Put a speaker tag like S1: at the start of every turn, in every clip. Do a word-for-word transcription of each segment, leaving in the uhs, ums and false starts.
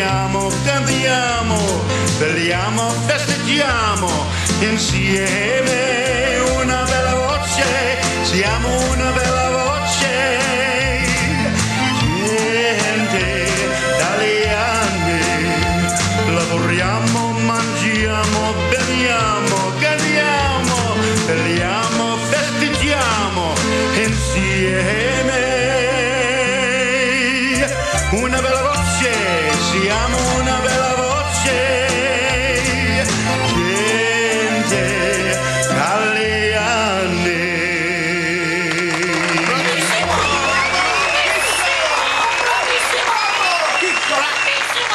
S1: balliamo, cantiamo, balliamo, festeggiamo insieme. Una bella voce, siamo una bella voce, gente italiani, lavoriamo, mangiamo, beviamo, cantiamo, balliamo, festeggiamo insieme. Una bella voce, siamo una bella voce, gente italiani.
S2: Bravissimo! Bravissimo! Bravissimo!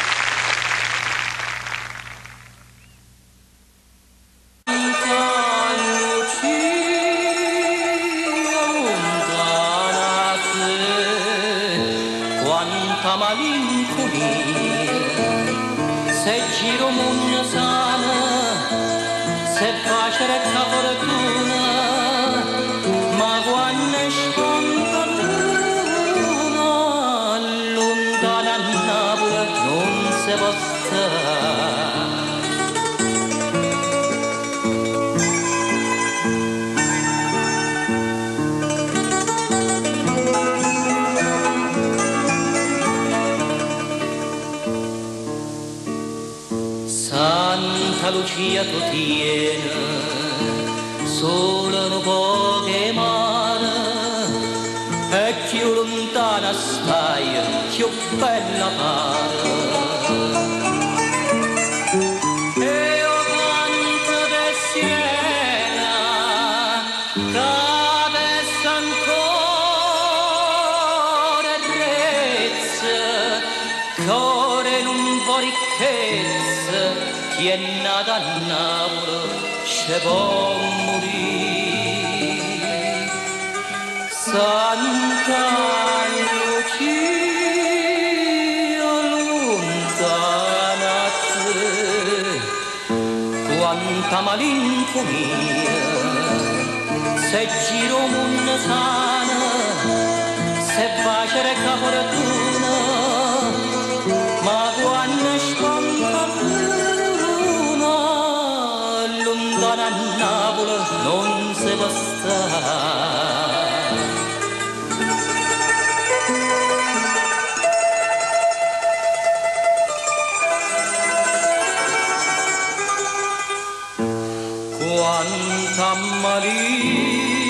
S3: Quanta malinconia, se giro mondo sana, se facere fortuna, ma quando scontano lontana a Napoli non si può stare. Santa Lucia tu tiene, solo un po' che mare, e più lontana stai, più bella pare. E io canto de sirena, t'adesso ancora rezza, cuore non può ricchezza, chi è nato a Napoli ci può morire. Santa Lucia lontana a te, quanta malinconia, se giro mondo sana, se facere fortuna, ma quando scontano lontana a Napoli non si può stare. Quanta malinconia,